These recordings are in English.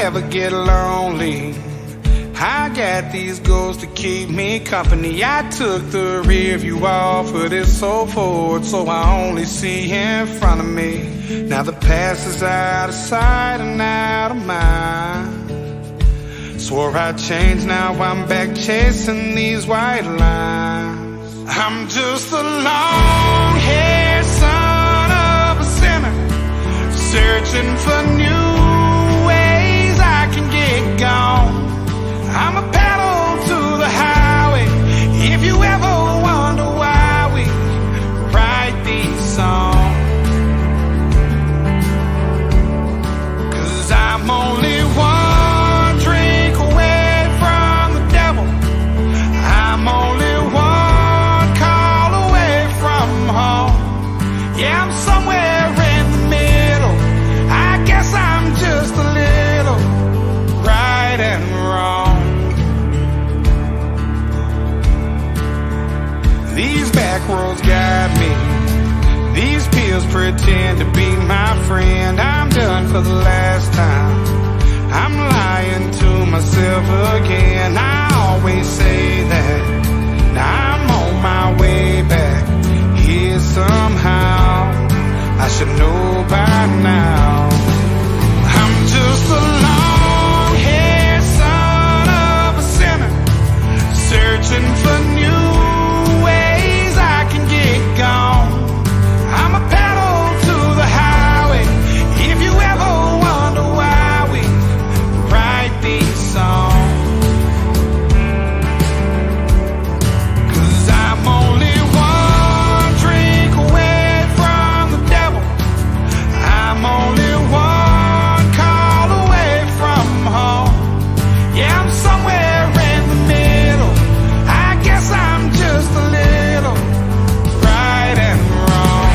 ever get lonely, I got these goals to keep me company. I took the rear view off, but it's so forward, so I only see in front of me. Now the past is out of sight and out of mind. Swore I'd change, now I'm back chasing these white lines. I'm just a long-haired son of a sinner, searching for new ways I can get gone. I'm a pedal to the highway, if you ever wonder why we write these songs. 'Cause I'm only one drink away from the devil, I'm only one call away from home. Yeah, I'm somewhere in the middle, I guess I'm just a little right and wrong. These back roads guide me, these pills pretend to be my friend. I'm done for the last time, I'm lying to myself again. I always say that, now I'm on my way back here somehow. I should know by now. I'm just a long-haired son of a sinner, searching for new ways I can get gone. I'm a pedal to the highway, if you ever wonder why we write these songs. 'Cause I'm only one drink away from the devil, I'm only one call away from home. Yeah, I'm somewhere in the middle, I guess I'm just a little right and wrong.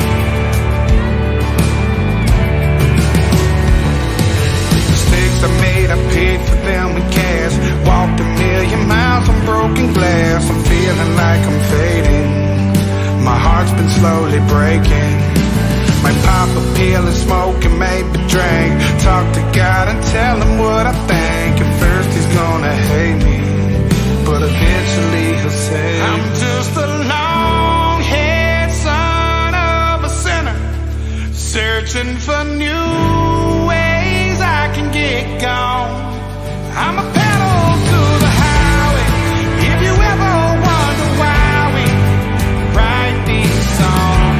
Mistakes I made, I paid for them in cash. Walked a million miles on broken glass. I'm feeling like I'm fading, my heart's been slowly breaking. Might pop a pill and smoke and maybe drink. Talk to God and tell him what I think. At first he's gonna hate me, but eventually he'll say, I'm just a long-haired son of a sinner, searching for new ways I can get gone. I'm a pedal to the highway, if you ever wonder why we write these songs.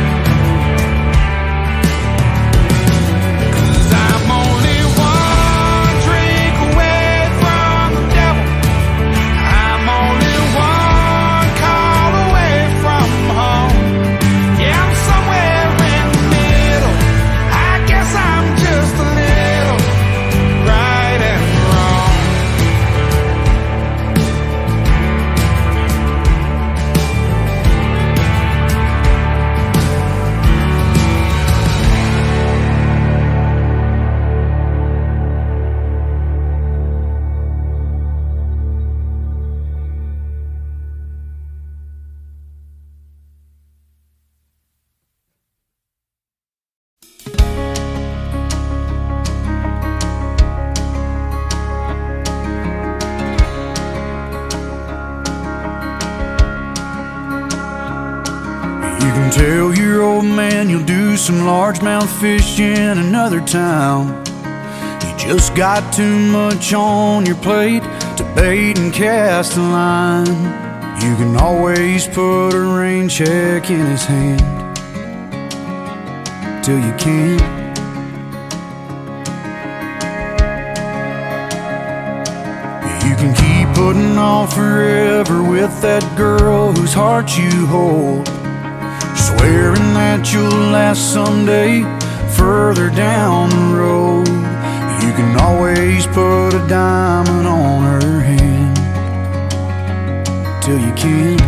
'Cause I'm only one drink away from the devil, I'm only one call away from home. Yeah, I'm somewhere in the middle, I guess I'm just a little right and wrong. You can tell your old man you'll do some largemouth fish in another town. You just got too much on your plate to bait and cast a line. You can always put a rain check in his hand till you can't. You can keep putting off forever with that girl whose heart you hold, swearing that you'll last someday further down the road. You can always put a diamond on her hand till you can't.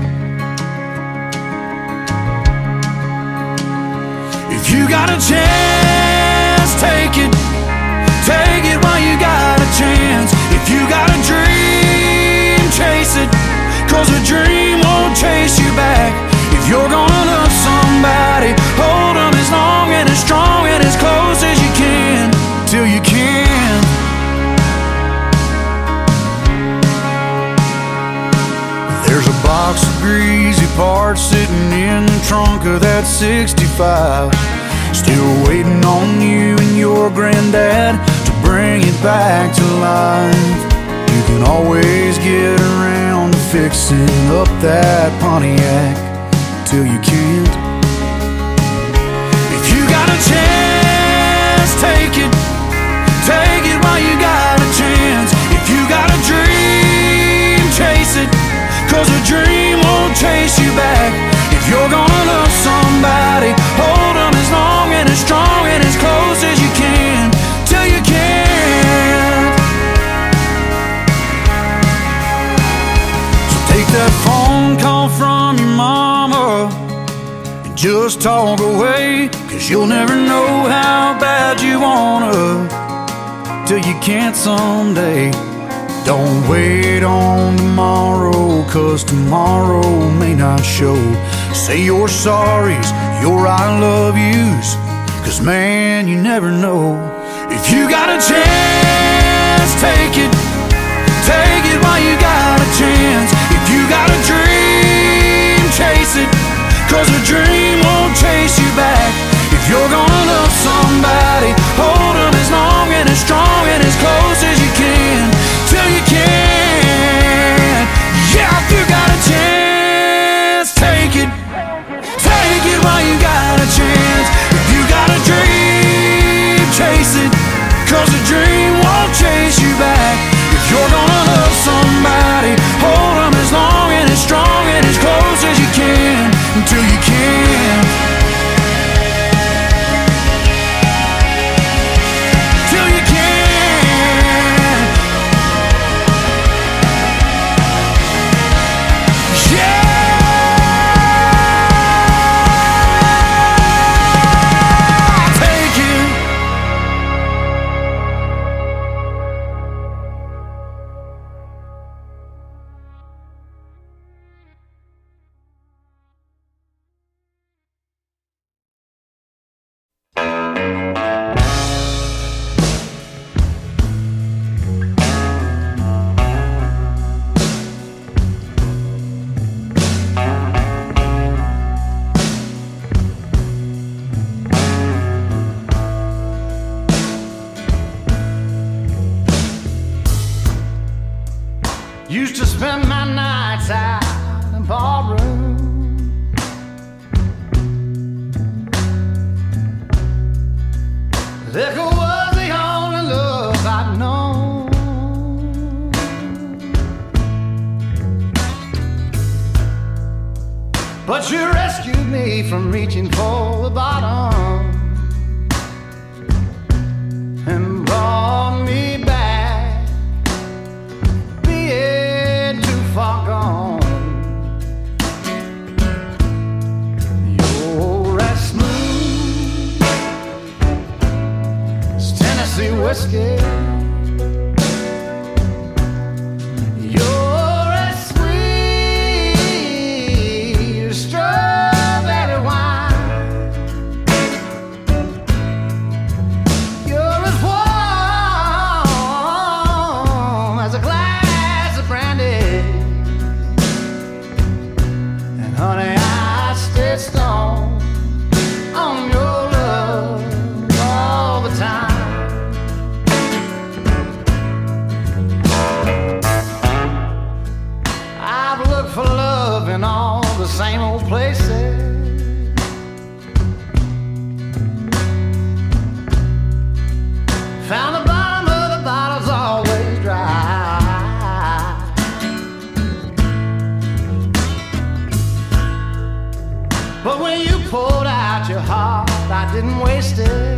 If you got a chance, take it. Take it while you got a chance. If you got a dream, chase it, 'cause a dream won't chase you back. If you're gonna love somebody, hold them as long and as strong and as close as you can till you can. greasy parts sitting in the trunk of that 65. Still waiting on you and your granddad to bring it back to life. You can always get around to fixing up that Pontiac till you can't. If you got a chance, take it. Take it while you got a chance. If you got a dream, chase it, 'cause a dream won't chase you back. If you're gonna love somebody, hold them as long and as strong and as close as you can till you can't. So take that phone call from your mama and just talk away, 'cause you'll never know how bad you wanna till you can't someday. Don't wait on tomorrow, 'cause tomorrow may not show. Say your sorries, your I love yous, 'cause man, you never know. If you got a chance, take it. Take it while you got a chance. If you got a dream, chase it, 'cause a dream won't chase you back. If you're gonna love somebody, hold them as long and as strong and as close as you can till you can. Yeah, if you got a chance, take it. Take it while you got a chance. If you got a dream, chase it, 'cause a dream won't chase you back. If you're gonna love somebody, hold them as long and as strong and as close as you can until you can. Used to spend my nights out in ballroom. Liquor was the only love I'd known. But you rescued me from reaching for the bottom and brought me back, being too far gone. You're as smooth as Tennessee whiskey. You're as sweet as strawberry wine. You're as warm as a glass of brandy. And honey, I stay stoned on your love all the time. I've looked for love in all the same old places. Found the bottom of the bottle's always dry. But when you poured out your heart, I didn't waste it.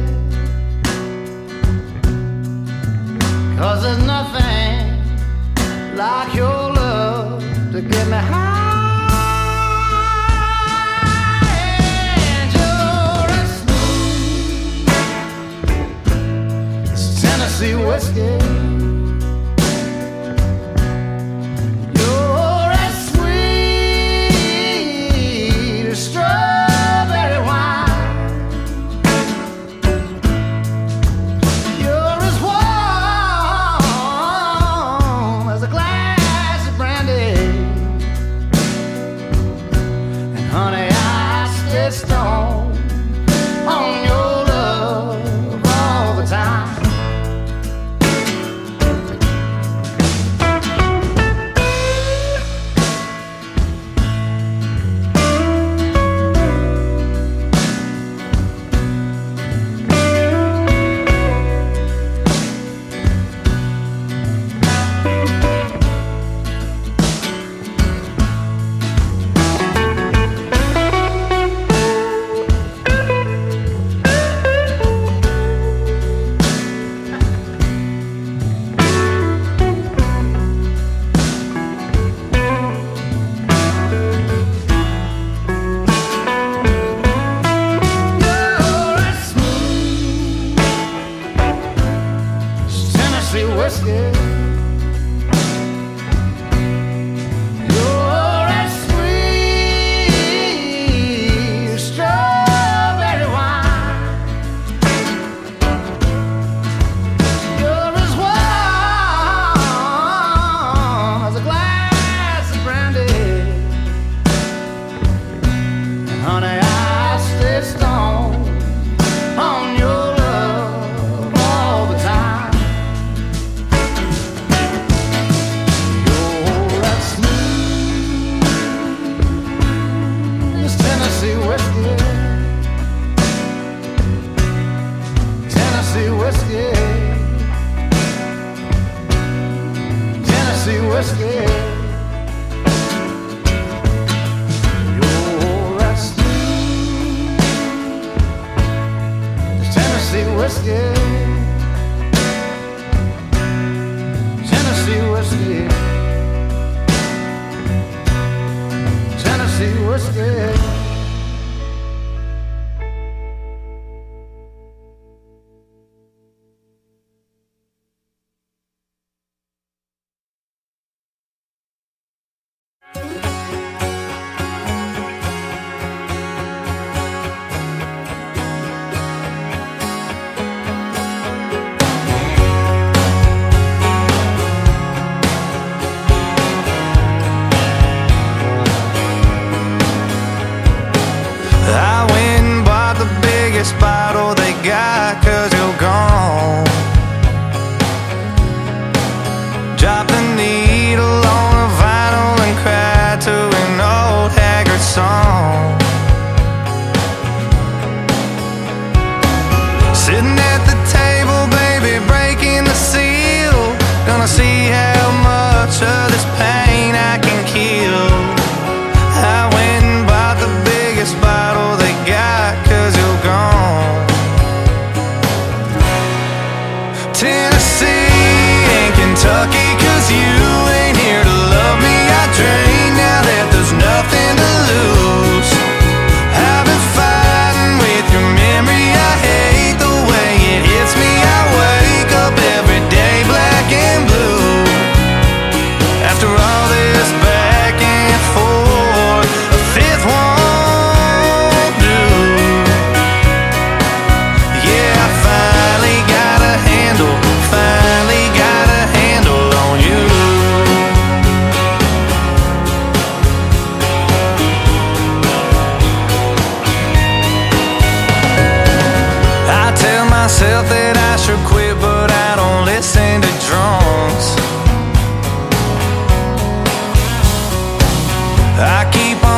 'Cause there's nothing like your love to get me high. And you're as smooth as Tennessee whiskey. You're as sweet as strawberry wine. You're as warm as a glass of brandy.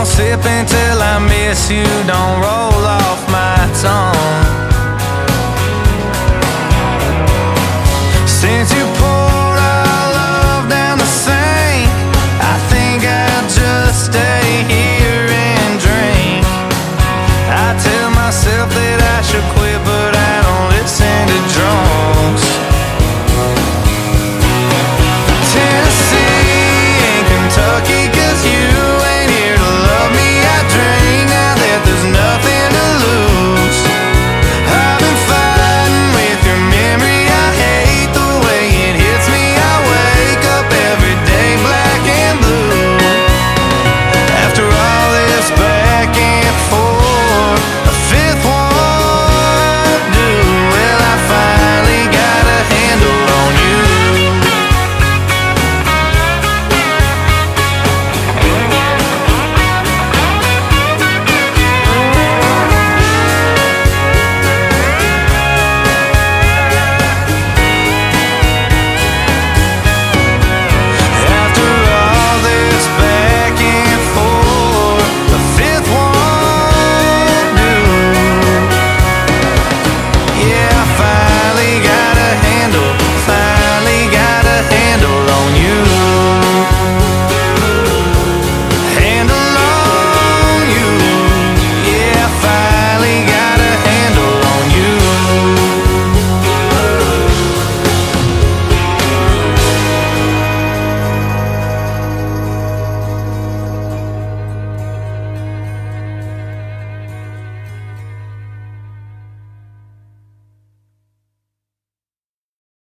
on sipping till I miss you, don't roll off my tongue. Since